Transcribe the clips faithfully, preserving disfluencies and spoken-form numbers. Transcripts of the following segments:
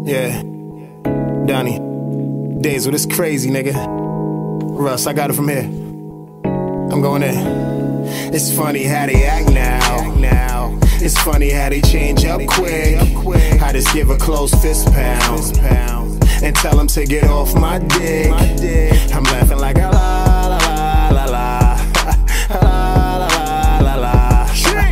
Yeah, Donnie, Days, well, this crazy, nigga. Russ, I got it from here. I'm going in. It's funny how they act now. Now, it's funny how they change up quick. I just give a close fist pound and tell them to get off my dick. I'm laughing like a la la la la la la la la la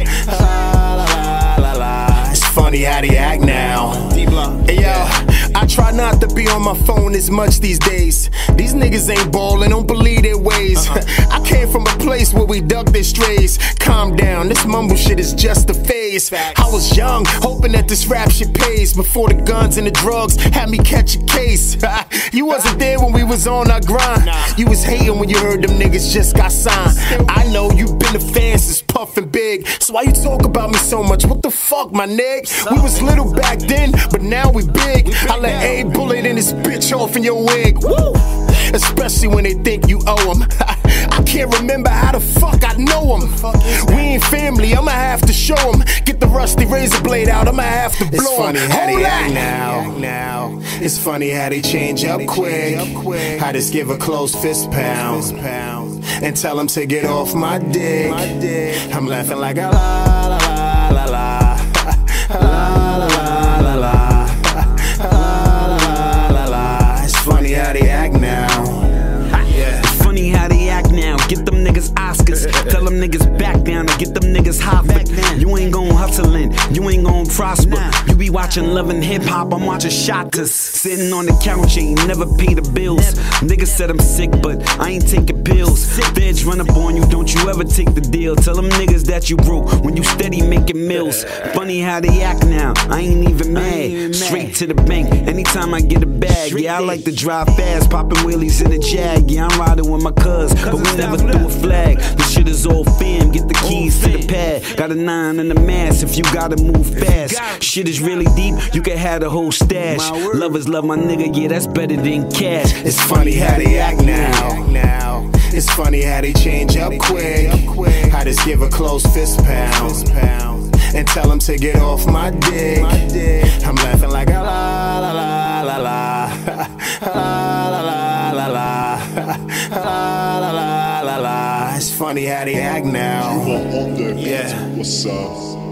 la la. It's funny how they act now. Hey yo, I try not to be on my phone as much these days. These niggas ain't ballin', don't believe their ways. I came from a place where we duck their strays. Calm down, this mumble shit is just a phase. I was young, hoping that this rap shit pays before the guns and the drugs had me catch a case. You wasn't there when we was on our grind. You was hating when you heard them niggas just got signed. I know you been a fan since Puffin' Big, so why you talk about me so much? What the fuck, my nigga? We was little back then, but now we big. I let a bullet in this bitch off in your wig. Woo! Especially when they think you owe them. I can't remember how the fuck I know them. We ain't family, I'ma have to show them. Get the rusty razor blade out, I'ma have to blow them. It's funny how they act now. Now, it's funny how they change up quick. I just give a close fist pound and tell them to get off my dick. I'm laughing like a la la la la la la la la la. Funny how they act now. Yeah. It's funny how they act now. Get them niggas Oscars. Tell them niggas back down and get them niggas hot. But you ain't gon' hustlin', you ain't gon' prosper. You be watching Love and Hip Hop, I'm watching Shotters. Sitting on the couch, ain't never pay the bills. Niggas said I'm sick, but I ain't taking pills. Feds run up on you, don't you ever take the deal. Tell them niggas that you broke when you steady making mills. Funny how they act now, I ain't even mad. Straight to the bank, anytime I get a bag. Yeah, I like to drive fast, popping wheelies in a Jag. Yeah, I'm riding with my cuz, but we never threw a flag. This shit is all fam, get the keys to the pad. Got a nine in the mask if you gotta move fast. Shit is really deep, you can have the whole stash. Lovers love my nigga, yeah, that's better than cash. It's funny how they act now. Now, it's funny how they change up quick. I just give a close fist pound and tell them to get off my dick. I'm laughing like a la la la la la la la la la la la la la. It's funny how they act now. Yeah. What's up?